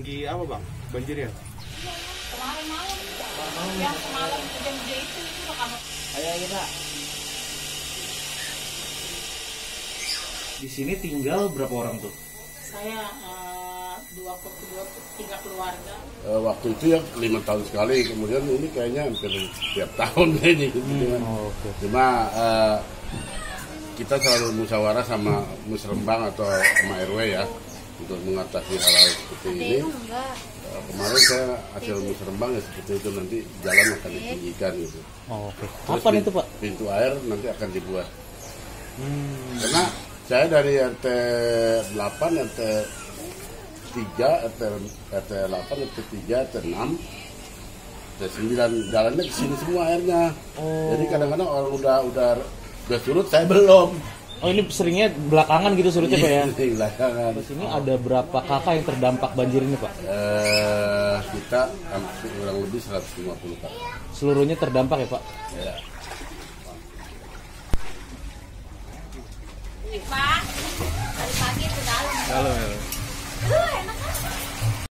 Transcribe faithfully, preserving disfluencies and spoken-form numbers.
lagi apa bang? Banjir ya? Kemarin malam, yang semalam jam J itu itu kamu. Ayo kita. Di sini tinggal berapa orang tuh? Saya uh, dua dua tiga keluarga. Uh, waktu itu ya lima tahun sekali, kemudian ini kayaknya hampir tiap tahun kayaknya gitu. Hmm, oh, okay. Cuma uh, kita selalu musyawarah sama musrembang atau sama R W ya untuk mengatasi hal-hal seperti ini. Uh, kemarin saya hasil musrembang ya seperti itu, nanti jalan akan ditinggikan gitu. Oh, oke. Okay. Apa itu Pak? Pintu air nanti akan dibuat. Hmm. Karena saya dari R T delapan, R T tiga, R T delapan, R T tiga, R T enam, R T sembilan jalannya ke sini semua airnya. Oh. Jadi kadang-kadang orang udah udah udah surut, saya belum. Oh ini seringnya belakangan gitu surutnya Pak ya? Belakangan. Di sini ada berapa kakak yang terdampak banjir ini Pak? Eh, kita hampir kurang lebih seratus lima puluh kakak. Seluruhnya terdampak ya Pak? Ya. Pak, dari pagi ke dalam. Halo. Aduh, enak kan?